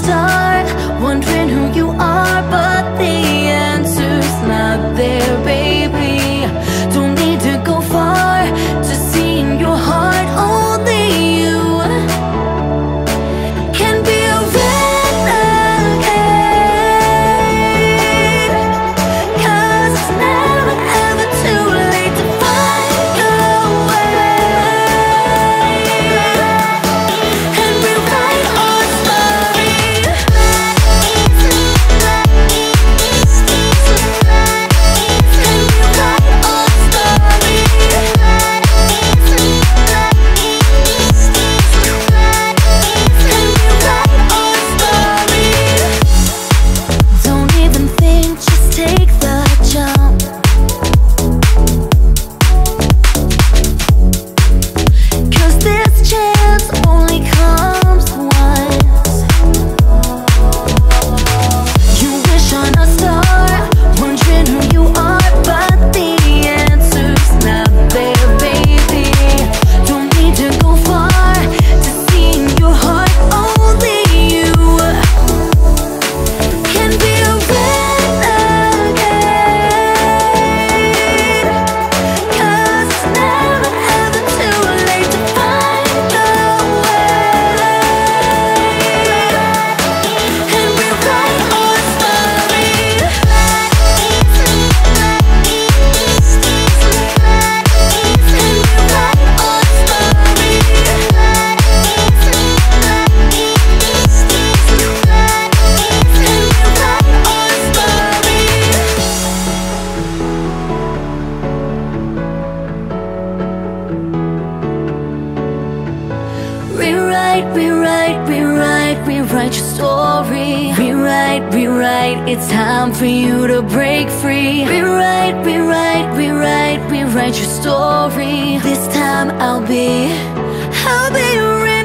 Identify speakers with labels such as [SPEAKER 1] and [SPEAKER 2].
[SPEAKER 1] start, wondering who you are, but the answer's not there, baby. Don't need to go far to see in your heart. Only you can be a renegade, 'cause it's never ever too late to find your way and rewrite our story. Don't even think, just take the jump. 'Cause this chance only comes once. You wish on a star, wondering who you are, but the answer's not there, baby. Don't need to go far to see in your heart. Only you can be a renegade, 'cause it's never ever too late to find your way and rewrite our story. Rewrite, rewrite, rewrite, rewrite your story. Rewrite, rewrite, it's time for you to break free. Rewrite, rewrite, rewrite, rewrite your story. This time I'll be